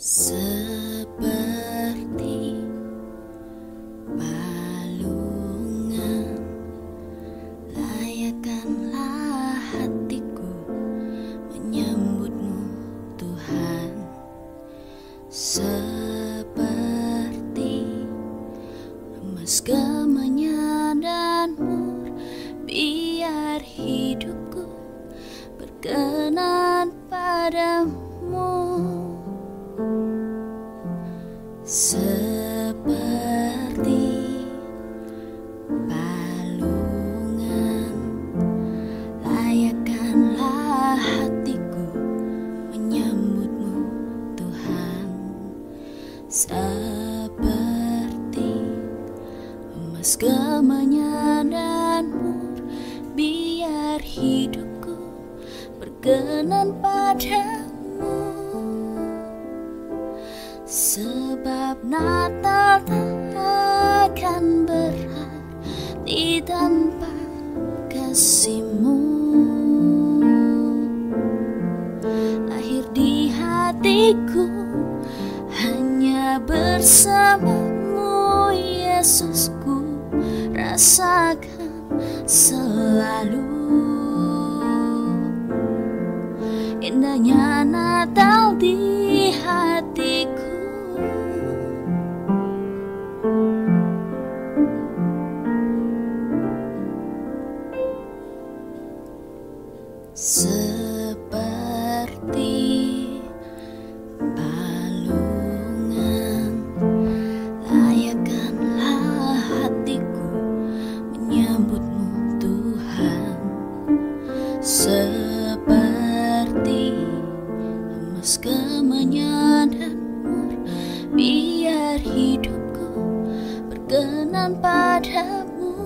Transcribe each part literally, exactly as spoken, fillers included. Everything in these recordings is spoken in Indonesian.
Seperti balungan, layakkanlah hatiku menyambutmu Tuhan. Seperti emas kemenyan dan mur, biar hidupku berkenan padamu. Seperti balungan, layakkanlah hatiku menyambutmu Tuhan. Seperti emas kemenyan dan mur, biar hidupku berkenan padamu. Sebab Natal tak akan berarti tanpa kasih-Mu. Lahir di hatiku hanya bersama-Mu, Yesusku, rasakan selalu indahnya Natal di hatiku. Seperti balungan, layakkanlah hatiku menyambutmu Tuhan. Seperti emas kemenyan dan mur, biar hidupku berkenan padamu.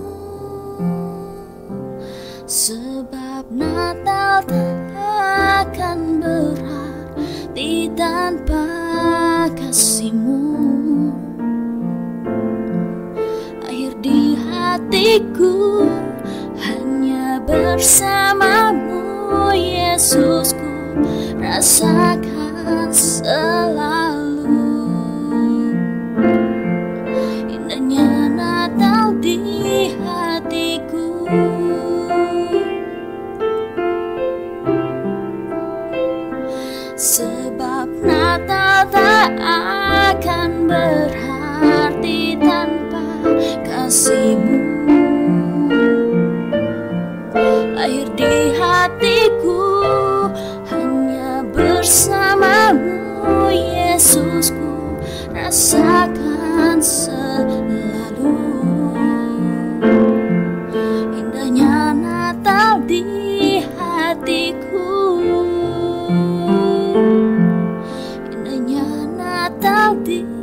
Sebab Natal tak akan berarti tanpa kasih-Mu. Lahir di hatiku hanya bersama-Mu, Yesusku, rasakan selalu indahnya Natal di hatiku. Sebab Natal tak akan berarti tanpa kasih-Mu. Lahir di hatiku hanya bersama-Mu, Yesusku, rasakan selalu indahnya Natal di hatiku. Indahnya Natal di